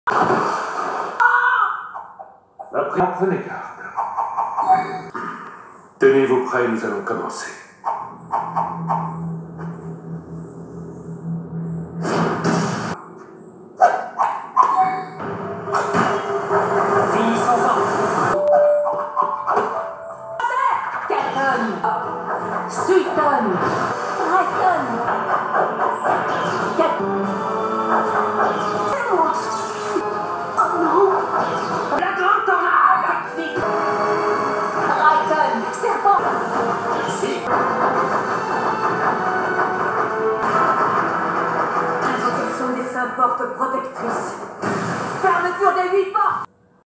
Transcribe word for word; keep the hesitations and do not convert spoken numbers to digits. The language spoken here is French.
Après, prenez garde. Tenez-vous prêts, nous allons commencer. Suiton, Raton, Cat... C'est moi. Oh non. La grande tornade. Raton, serpent. Si. Invocation des saints portes protectrices.